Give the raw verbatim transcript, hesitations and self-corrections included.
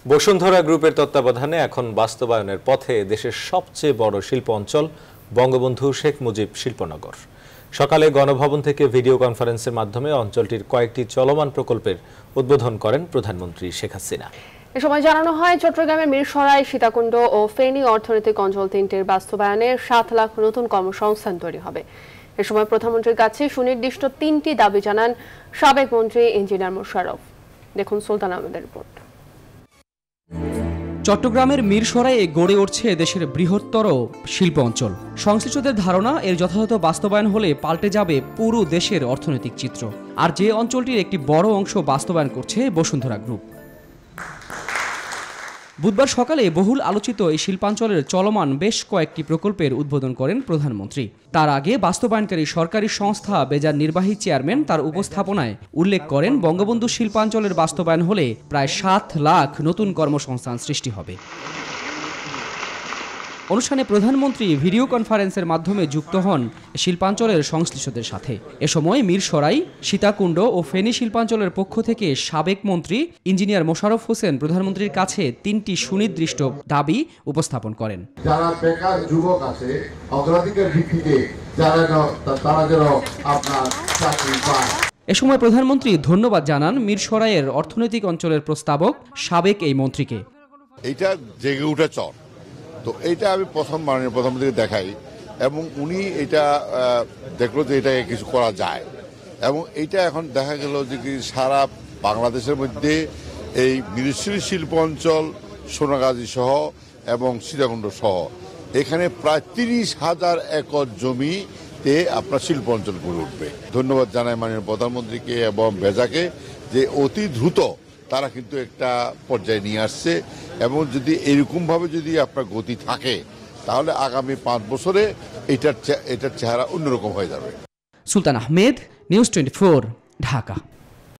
বসুন্ধরা গ্রুপের তত্ত্বাবধানে এখন বাস্তবায়নের পথে দেশের সবচেয়ে বড় শিল্প অঞ্চল বঙ্গবন্ধু শেখ মুজিব শিল্পনগর। সকালে গণভবন থেকে ভিডিও কনফারেন্সের মাধ্যমে অঞ্চলটির কয়েকটি চলমান প্রকল্পের উদ্বোধন করেন প্রধানমন্ত্রী শেখ হাসিনা। এ সময় জানানো হয়, চট্টগ্রামের মিরসরাই, সীতাকুণ্ড ও ফেনী অর্থনৈতিক অঞ্চল তিনটির বাস্তবায়নে সাত লাখ নতুন কর্মসংস্থান তৈরি হবে। এ সময় প্রধানমন্ত্রীর কাছে সুনির্দিষ্ট তিনটি দাবি জানান সাবেক মন্ত্রী ইঞ্জিনিয়ার মোশাররফ। দেখুন সুলতান আহমেদের রিপোর্ট। চট্টগ্রামের মিরসরাইয়ে গড়ে উঠছে দেশের বৃহত্তর শিল্প অঞ্চল। সংশ্লিষ্টদের ধারণা, এর যথাযথ বাস্তবায়ন হলে পাল্টে যাবে পুরো দেশের অর্থনৈতিক চিত্র। আর যে অঞ্চলটির একটি বড় অংশ বাস্তবায়ন করছে বসুন্ধরা গ্রুপ। বুধবার সকালে বহুল আলোচিত এই শিল্পাঞ্চলের চলমান বেশ কয়েকটি প্রকল্পের উদ্বোধন করেন প্রধানমন্ত্রী। তার আগে বাস্তবায়নকারী সরকারি সংস্থা বেজার নির্বাহী চেয়ারম্যান তার উপস্থাপনায় উল্লেখ করেন, বঙ্গবন্ধু শিল্পাঞ্চলের বাস্তবায়ন হলে প্রায় সাত লাখ নতুন কর্মসংস্থান সৃষ্টি হবে। অনুষ্ঠানে প্রধানমন্ত্রী ভিডিও কনফারেন্সের মাধ্যমে যুক্ত হন শিল্পাঞ্চলের সংশ্লিষ্টদের সাথে। এ সময় মিরসরাই, সীতাকুণ্ড ও ফেনী শিল্পাঞ্চলের পক্ষ থেকে সাবেক মন্ত্রী ইঞ্জিনিয়ার মোশাররফ হোসেন প্রধানমন্ত্রীর কাছে তিনটি সুনির্দিষ্ট দাবি উপস্থাপন করেন। যারা বেকার যুবক আছে, অগ্রাধিকার ভিত্তিতে যারা তারা যেন আপনার চাকরি পায়। এ সময় প্রধানমন্ত্রী ধন্যবাদ জানান মিরসরাইয়ের অর্থনৈতিক অঞ্চলের প্রস্তাবক সাবেক এই মন্ত্রীকে। এইটা জেগে উঠে চর, তো এইটা আমি প্রথম মাননীয় প্রধানমন্ত্রীকে দেখাই এবং উনি এটা দেখলো যে এটা কিছু করা যায় এবং এইটা এখন দেখা গেল যে কি সারা বাংলাদেশের মধ্যে এই মিরসরাই শিল্প অঞ্চল, সোনাগাজী সহ এবং সীতাকুণ্ড সহ এখানে প্রায় তিরিশ হাজার একর জমিতে আপনার শিল্প অঞ্চল গড়ে উঠবে। ধন্যবাদ জানাই মাননীয় প্রধানমন্ত্রীকে এবং বেজাকে যে অতি দ্রুত তারা কিন্তু একটা পর্যায়ে নিয়ে আসছে এবং যদি এরকমভাবে যদি আপনার গতি থাকে তাহলে আগামী পাঁচ বছরে এটার এটার চেহারা অন্যরকম হয়ে যাবে। Sultan Ahmed, news twenty four, Dhaka.